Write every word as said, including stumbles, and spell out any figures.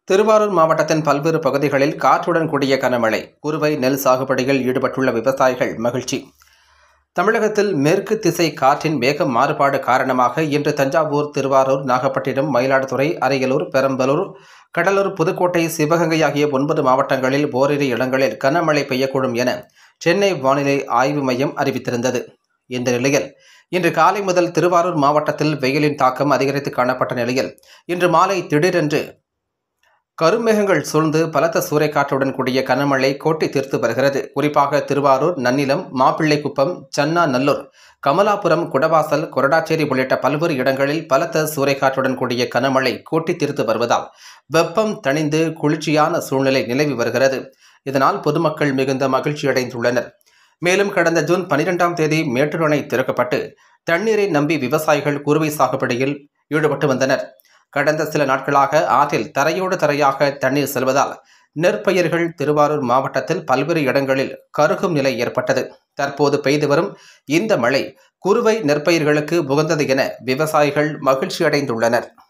திருவாரூர் மாவட்டத்தின் பல்வேறு பகுதிகளில் காற்றுடன் கூடிய கனமழை. குறுவை நெல் சாகுபடியில் ஈடுபட்டுள்ள விவசாயிகள் மகிழ்ச்சி. தமிழகத்தில் மேற்கு திசை காற்றின் வேக மாறுபாடு காரணமாக இன்று தஞ்சாவூர், திருவாரூர், நாகப்பட்டினம், மயிலாடுதுறை, அரியலூர், பெரம்பலூர், கடலூர், புதுக்கோட்டை, சிவகங்கை ஆகிய ஒன்பது மாவட்டங்களில் ஓரிரு இடங்களில் கனமழை பெய்யக்கூடும் என சென்னை வானிலை ஆய்வு மையம் அறிவித்திருந்தது. இந்த நிலையில் இன்று காலை முதல் திருவாரூர் மாவட்டத்தில் வெயிலின் தாக்கம் அதிகரித்து காணப்பட்ட நிலையில் இன்று மாலை திடீரென்று கருமேகங்கள் சூழ்ந்து பலத்த சூறைக்காற்றுடன் கூடிய கனமழை கொட்டி தீர்த்து வருகிறது. குறிப்பாக திருவாரூர், நன்னிலம், மாப்பிள்ளைக்குப்பம், சன்னாநல்லூர், கமலாபுரம், குடவாசல், கொரடாச்சேரி உள்ளிட்ட பல்வேறு இடங்களில் பலத்த சூறைக்காற்றுடன் கூடிய கனமழை கொட்டி தீர்த்து வருவதால் வெப்பம் தணிந்து குளிர்ச்சியான சூழ்நிலை நிலவி வருகிறது. இதனால் பொதுமக்கள் மிகுந்த மகிழ்ச்சியடைந்துள்ளனர். மேலும் கடந்த ஜூன் பனிரெண்டாம் தேதி மேட்டூர் அணை திறக்கப்பட்டு தண்ணீரை நம்பி விவசாயிகள் குறுவை சாகுபடியில் ஈடுபட்டு வந்தனர். கடந்த சில நாட்களாக ஆற்றில் தரையோடு தரையாக தண்ணீர் செல்வதால் நெற்பயிர்கள் திருவாரூர் மாவட்டத்தில் பல்வேறு இடங்களில் கருகும் நிலை ஏற்பட்டது. தற்போது பெய்து வரும் இந்த மழை குறுவை நெற்பயிர்களுக்கு உகந்தது என விவசாயிகள் மகிழ்ச்சி அடைந்துள்ளனர்.